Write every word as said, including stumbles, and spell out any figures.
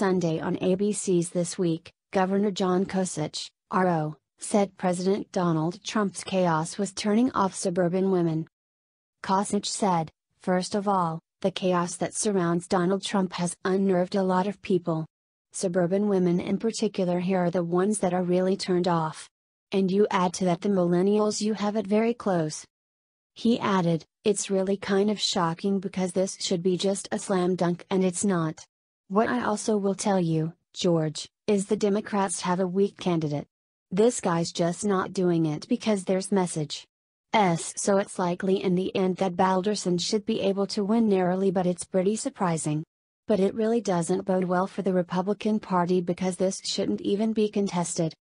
Sunday on A B C's This Week, Governor John Kasich, R O, said President Donald Trump's chaos was turning off suburban women. Kasich said, "First of all, the chaos that surrounds Donald Trump has unnerved a lot of people. Suburban women in particular here are the ones that are really turned off. And you add to that the millennials, you have it very close." He added, "It's really kind of shocking because this should be just a slam dunk and it's not. What I also will tell you, George, is the Democrats have a weak candidate. This guy's just not doing it because there's message. S so it's likely in the end that Balderson should be able to win narrowly, but it's pretty surprising. But it really doesn't bode well for the Republican Party because this shouldn't even be contested.